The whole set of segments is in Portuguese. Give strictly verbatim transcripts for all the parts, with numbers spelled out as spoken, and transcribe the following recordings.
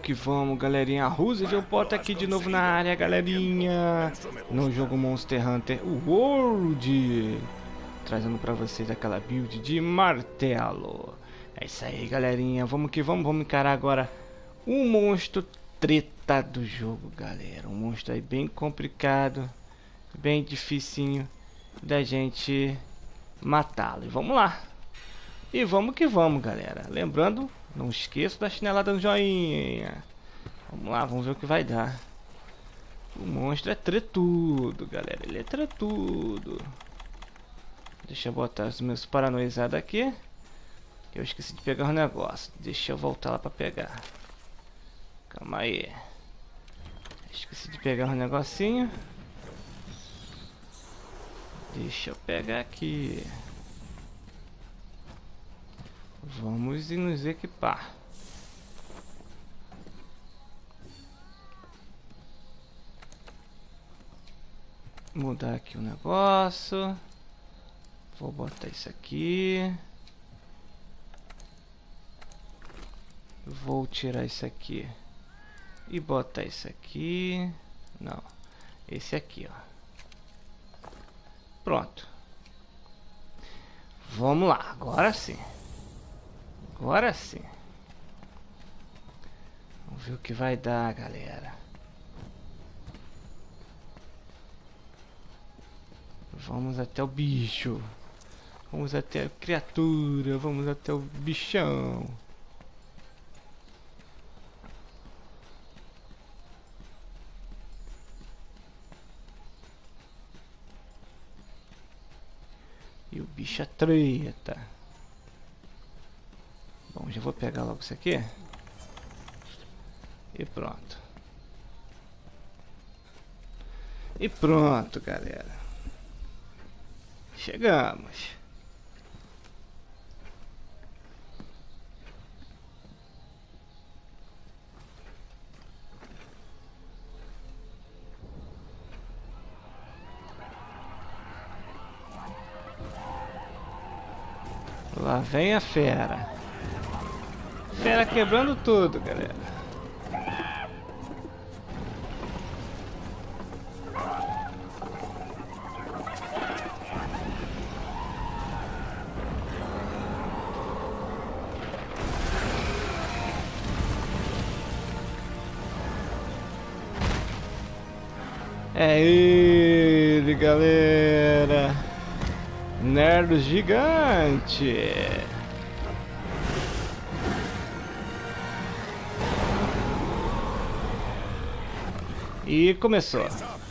que vamos, galerinha. Roosevelt Potter aqui de novo na área, galerinha. No jogo Monster Hunter World. Trazendo pra vocês aquela build de martelo. É isso aí, galerinha. Vamos que vamos. Vamos encarar agora um monstro treta do jogo, galera. Um monstro aí bem complicado. Bem dificinho da gente matá-lo. E vamos lá. E vamos que vamos, galera. Lembrando, não esqueça da chinelada no joinha. Vamos lá, vamos ver o que vai dar. O monstro é tretudo, galera. Ele é tretudo. Deixa eu botar os meus paranoizados aqui. Eu esqueci de pegar o negócio. Deixa eu voltar lá pra pegar. Calma aí. Esqueci de pegar o negocinho. Deixa eu pegar aqui. Vamos e nos equipar. Mudar aqui o negócio. Vou botar isso aqui. Vou tirar isso aqui e botar isso aqui. Não, esse aqui, ó. Pronto. Vamos lá, agora sim. Agora sim. Vamos ver o que vai dar, galera. Vamos até o bicho. Vamos até a criatura. Vamos até o bichão. E o bicho é treta. Bom, já vou pegar logo isso aqui. E pronto. E pronto, galera. Chegamos. Lá vem a fera. Fera quebrando tudo, galera. É ele, galera. Nerdo gigante. E começou.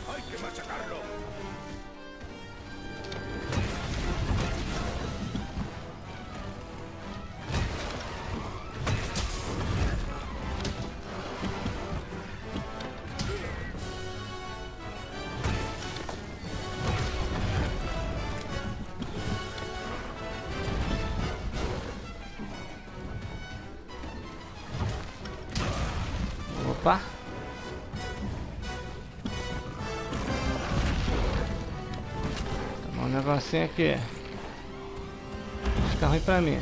Opa. Tomar um negocinho aqui. Fica ruim pra mim.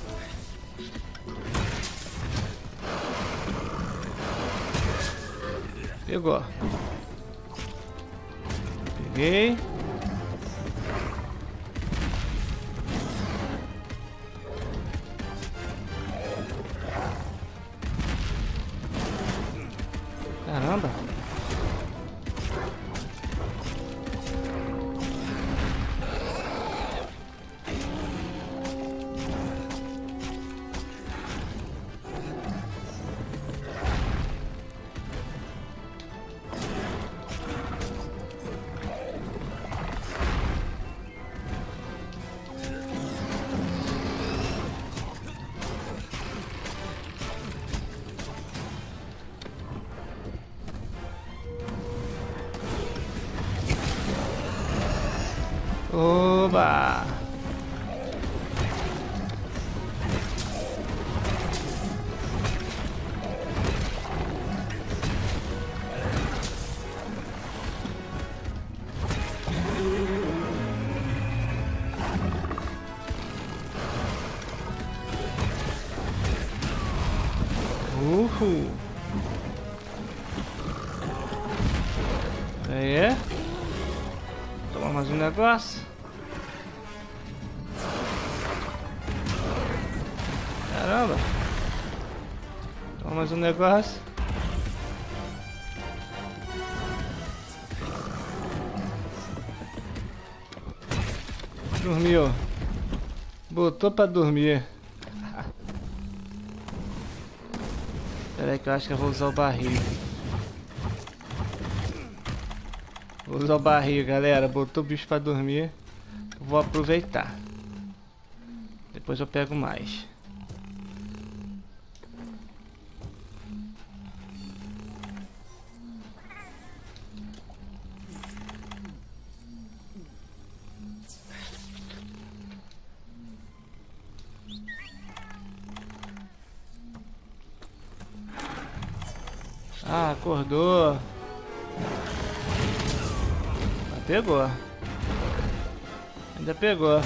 Pegou. Peguei. Caramba. Oba! Uhul! Aí. Toma mais um negócio. Caramba. Toma mais um negócio. Dormiu. Botou pra dormir. Espera aí que eu acho que eu vou usar o barril. Vou usar o barril, galera. Botou o bicho pra dormir. Vou aproveitar. Depois eu pego mais. Ah, acordou. Ah, pegou. Ainda pegou.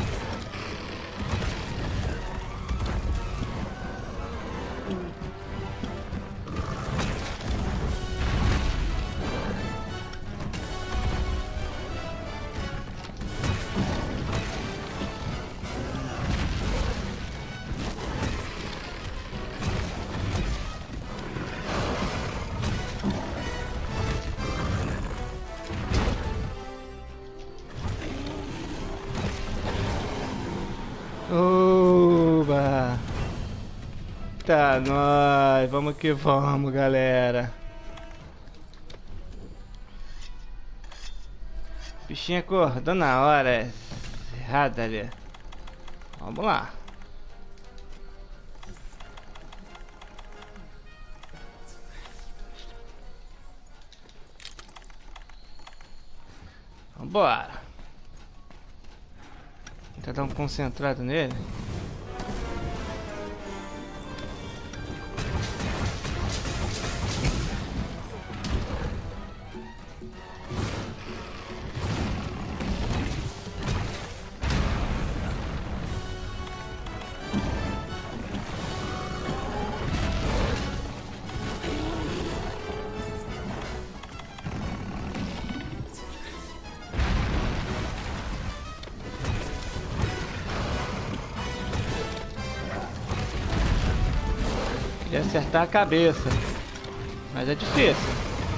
Oba! Tá, nós, vamos que vamos, galera. Bichinho acordou na hora errada ali. Vamos lá. Vambora. Tentar dar um concentrado nele. E acertar a cabeça, mas é difícil.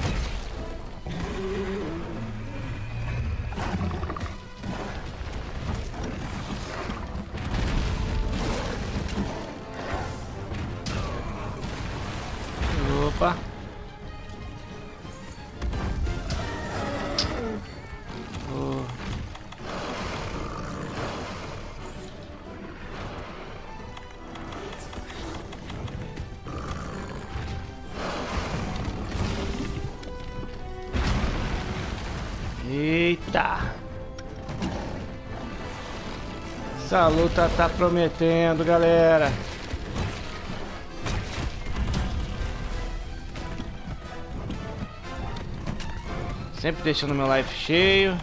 Opa. Oh. Eita! Essa luta tá prometendo, galera. Sempre deixando meu life cheio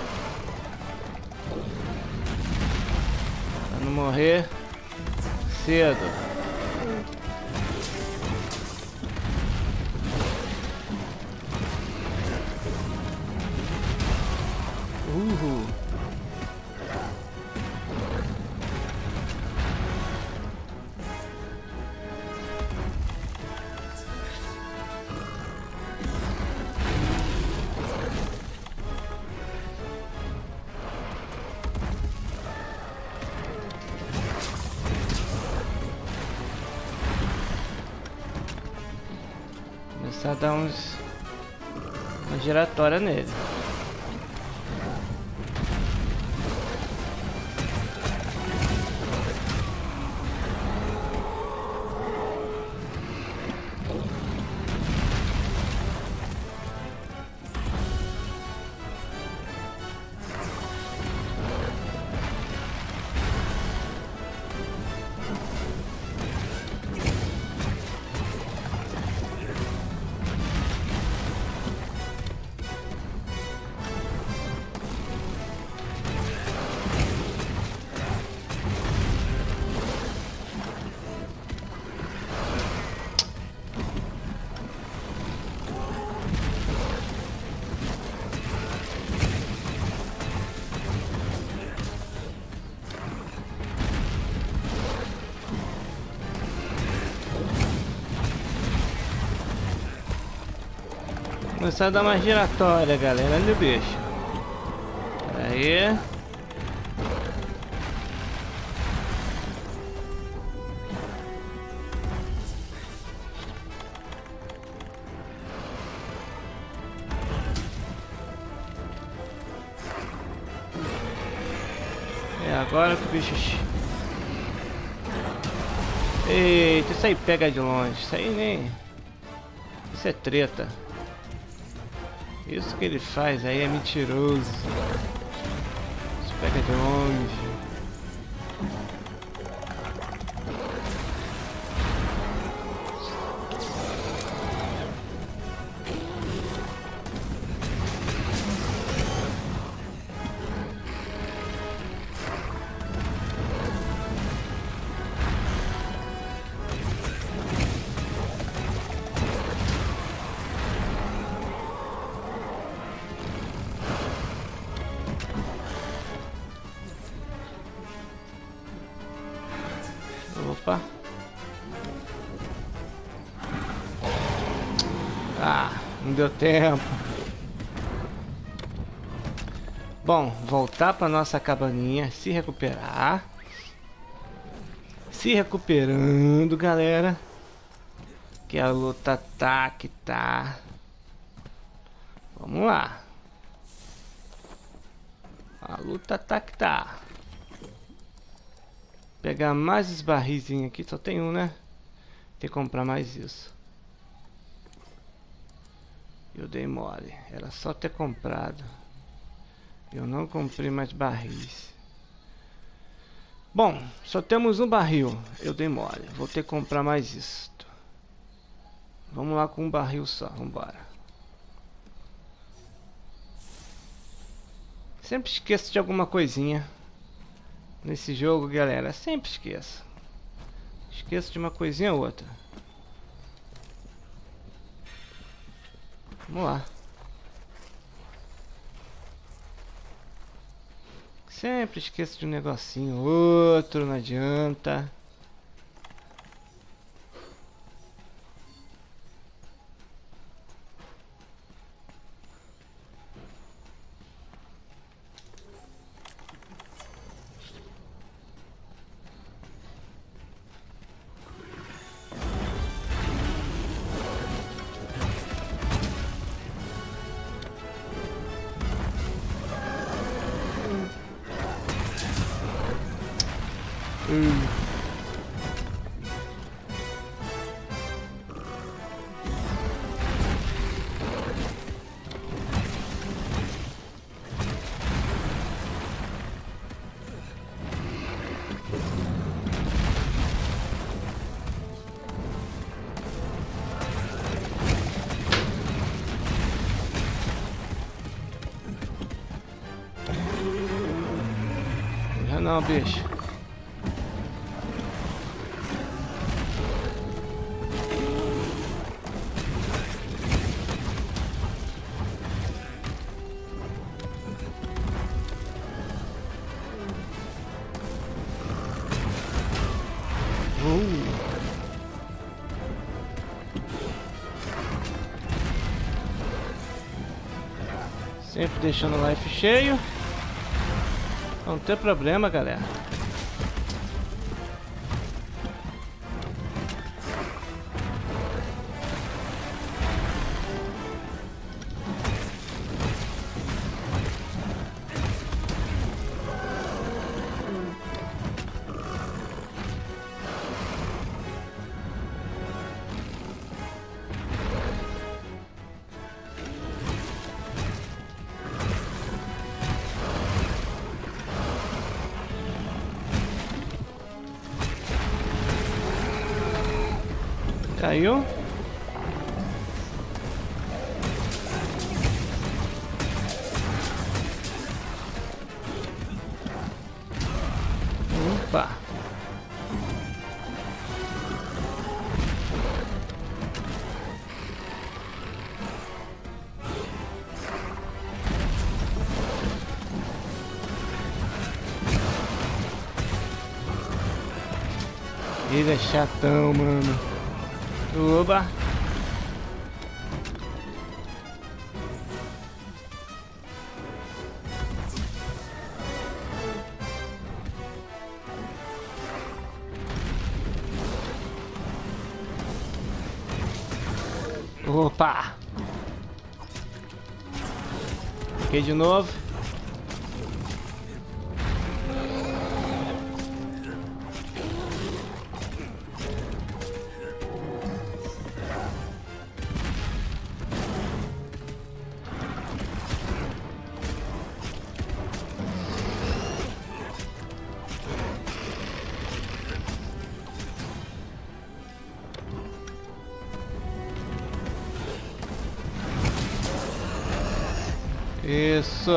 pra não morrer cedo. Uhul. Começar a dar uns uma giratória nele. Começar a dar uma giratória, galera. Olha o bicho. Aí. É agora que o bicho... Eita, isso aí pega de longe. Isso aí nem... Isso é treta. Isso que ele faz aí é mentiroso. Isso pega de longe. Opa. Ah, não deu tempo. Bom, voltar para nossa cabaninha, se recuperar. Se recuperando, galera. Que a luta tá que tá. Vamos lá. A luta tá que tá. Pegar mais os barrizinhos aqui, só tem um, né? Tem que comprar mais isso. Eu dei mole, era só ter comprado. Eu não comprei mais barris. Bom, só temos um barril. Eu dei mole, vou ter que comprar mais isso. Vamos lá com um barril só, vambora. Sempre esqueço de alguma coisinha nesse jogo, galera. Sempre esqueço. Esqueço de uma coisinha ou outra. Vamos lá. Sempre esqueço de um negocinho ou outro, não adianta. Hum. Já não, bicho. Sempre deixando o life cheio. Não tem problema, galera. Caiu. Opa. Ele é chatão, mano. Oba. Opa! Aqui de novo. Isso.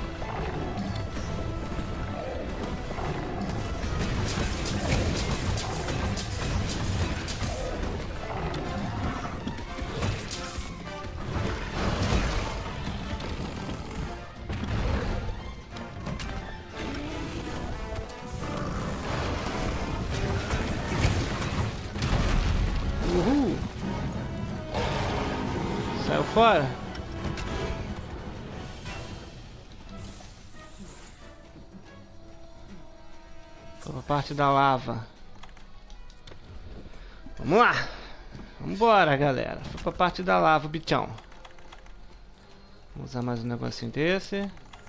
Uhul. Saiu fora. Foi pra parte da lava. Vamos lá. Vambora, galera. Foi pra parte da lava, bichão. Vamos usar mais um negocinho desse.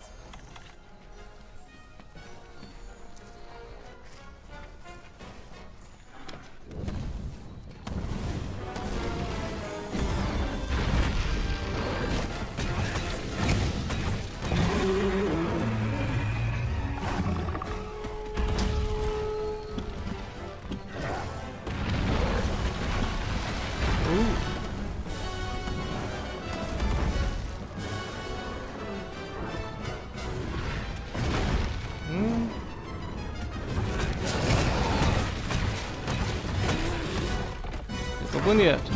Ficou bonito.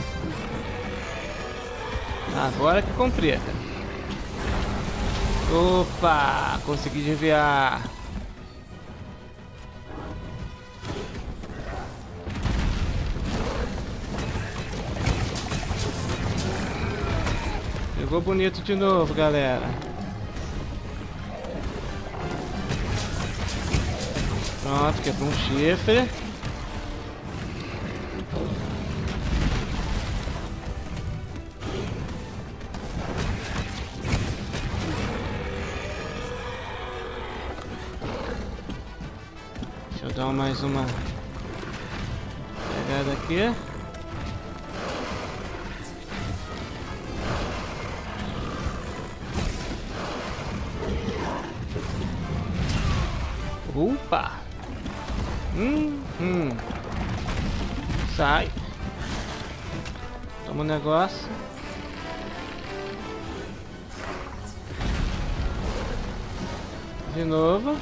Agora que complica. Opa! Consegui desviar. Ficou bonito de novo, galera. Pronto, quebrou um chifre. Deixa eu dar mais uma pegada aqui. Opa! Hum, hum. Sai. Toma um negócio. De novo.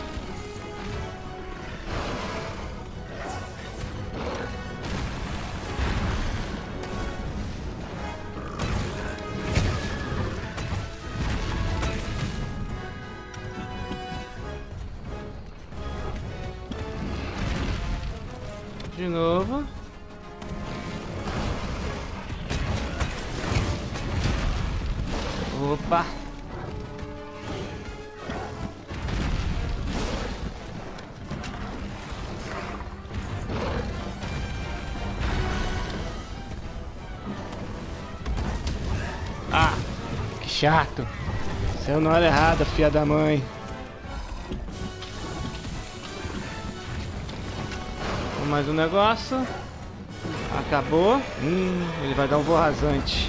De novo. Opa. Ah, que chato. Saiu na hora errada, filha da mãe. Mais um negócio. Acabou. Hum, ele vai dar um voo rasante.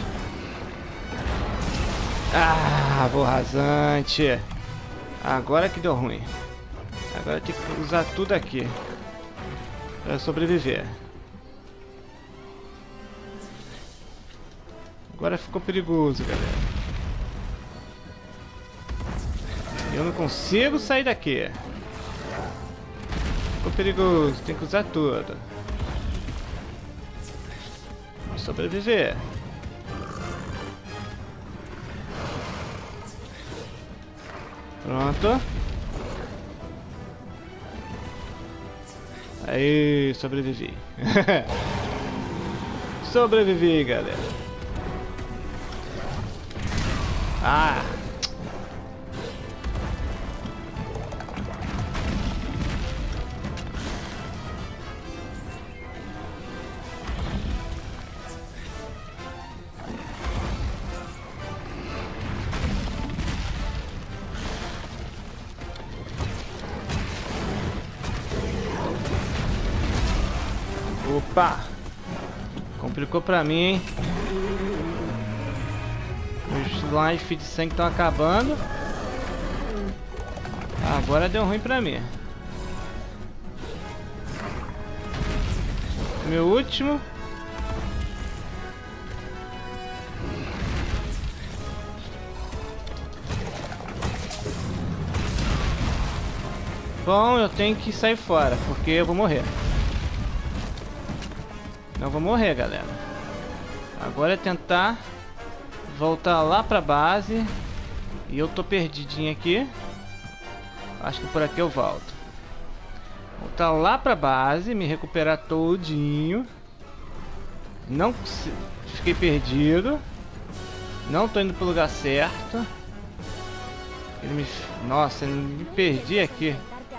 Ah, voo rasante. Agora que deu ruim. Agora tem que usar tudo aqui para sobreviver. Agora ficou perigoso, galera. Eu não consigo sair daqui. Ficou perigoso, tem que usar tudo. Vamos sobreviver. Pronto. Aí, sobrevivi. Sobrevivi, galera. Ah! Pá! Complicou pra mim, hein? Os life de sangue estão acabando. Agora deu ruim pra mim. Meu último. Bom, eu tenho que sair fora, porque eu vou morrer. Não vou morrer, galera. Agora é tentar voltar lá pra base. E eu tô perdidinho aqui. Acho que por aqui eu volto. Voltar lá pra base, me recuperar todinho. Não fiquei perdido. Não tô indo pro lugar certo. Ele me... Nossa, eu me perdi aqui.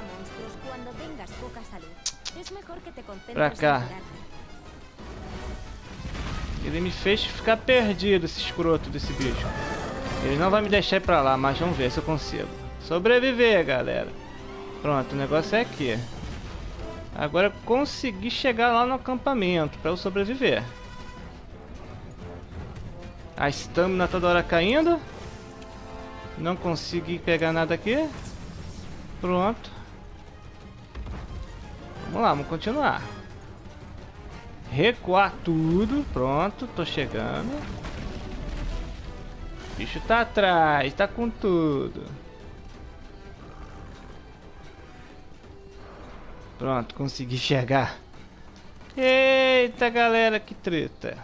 Pra cá. Ele me fez ficar perdido, esse escroto desse bicho. Ele não vai me deixar ir pra lá, mas vamos ver se eu consigo sobreviver, galera. Pronto, o negócio é aqui. Agora eu consegui chegar lá no acampamento pra eu sobreviver. A estamina toda hora caindo. Não consegui pegar nada aqui. Pronto. Vamos lá, vamos continuar. Recuar tudo. Pronto, tô chegando. O bicho tá atrás, tá com tudo. Pronto, consegui chegar. Eita, galera, que treta.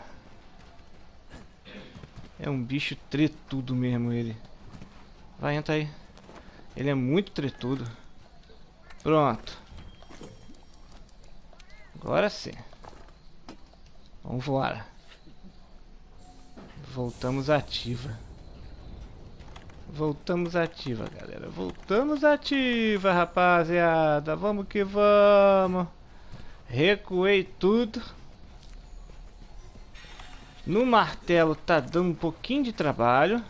É um bicho tretudo mesmo ele. Vai, entra aí. Ele é muito tretudo. Pronto. Agora sim. Vamos voar. Voltamos ativa. Voltamos ativa, galera. Voltamos ativa, rapaziada. Vamos que vamos. Recuei tudo. No martelo tá dando um pouquinho de trabalho.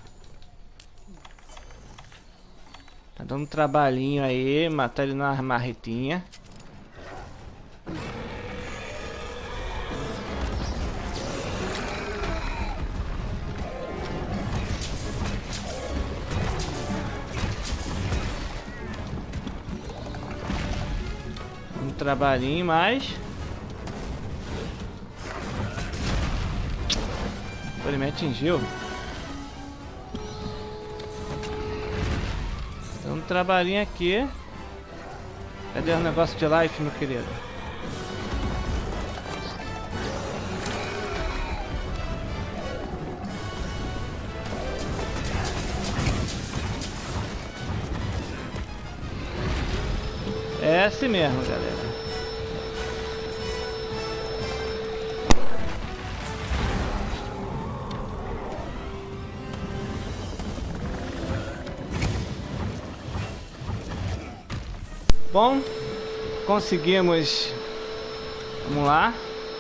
Tá dando um trabalhinho aí. Matar ele na marretinha. Um trabalhinho mais. Ele me atingiu. Tem um trabalhinho aqui. Cadê o negócio de life, meu querido? É assim mesmo, galera. Bom, conseguimos. Vamos lá.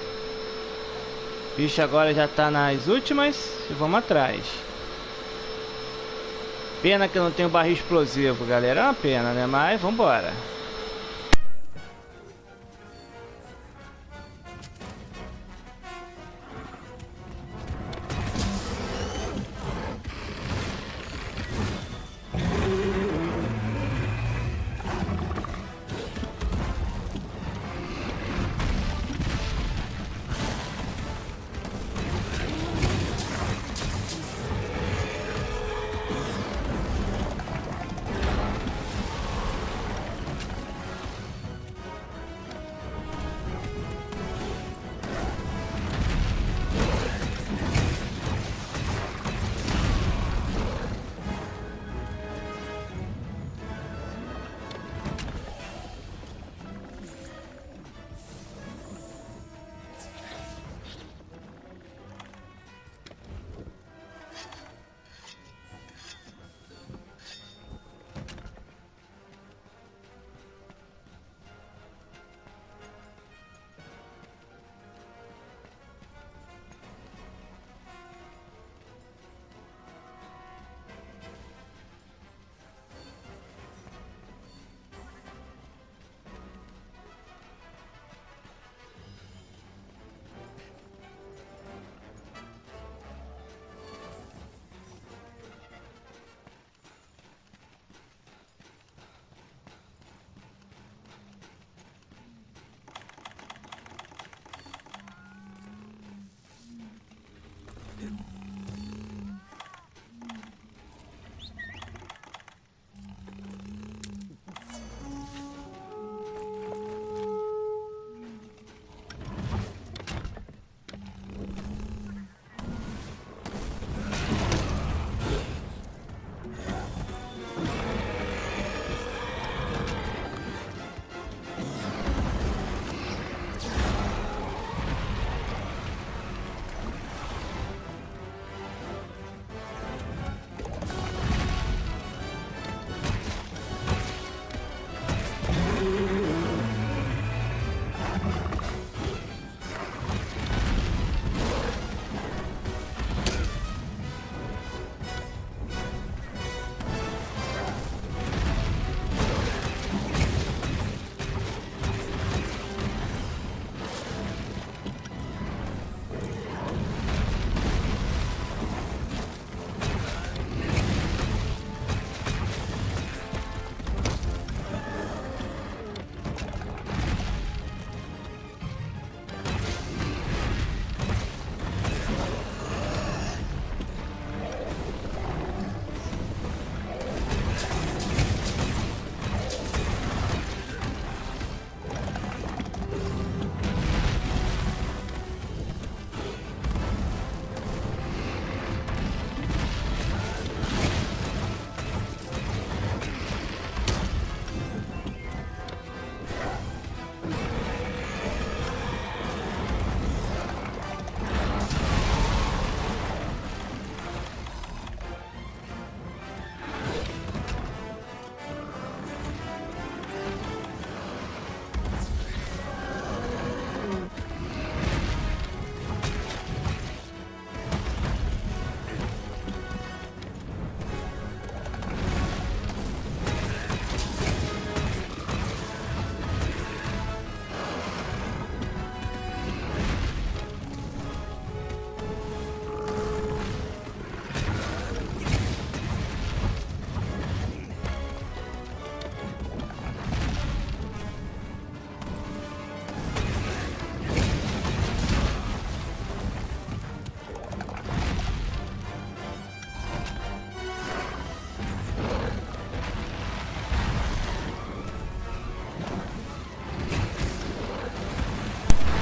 O bicho agora já tá nas últimas e vamos atrás. Pena que eu não tenho barril explosivo, galera. É uma pena, né? Mas vambora.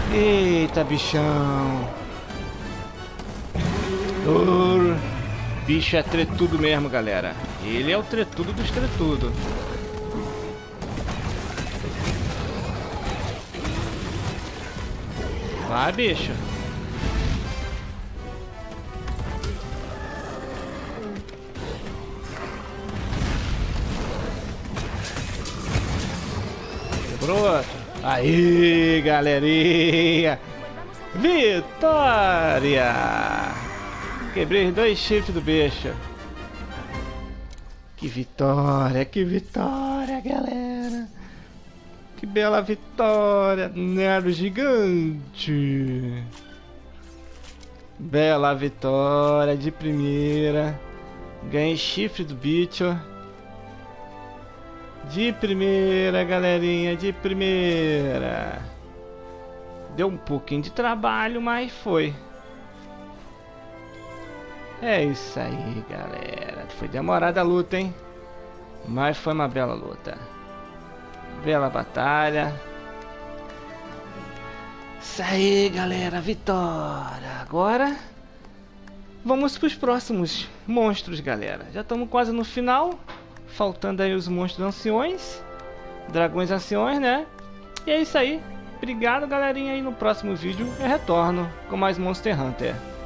Eita, bichão. Oh, bicho é tretudo mesmo, galera. Ele é o tretudo dos tretudos. Vai, bicho. Quebrou. Aí, galerinha. Vitória! Quebrei dois chifres do bicho. Que vitória, que vitória, galera. Que bela vitória, Nero gigante. Bela vitória de primeira. Ganhei chifre do bicho. De primeira, galerinha, de primeira. Deu um pouquinho de trabalho, mas foi. É isso aí, galera. Foi demorada a luta, hein? Mas foi uma bela luta. Bela batalha. Isso aí, galera. Vitória. Agora vamos para os próximos monstros, galera. Já estamos quase no final. Faltando aí os monstros anciões. Dragões anciões, né? E é isso aí. Obrigado, galerinha. E no próximo vídeo eu retorno com mais Monster Hunter.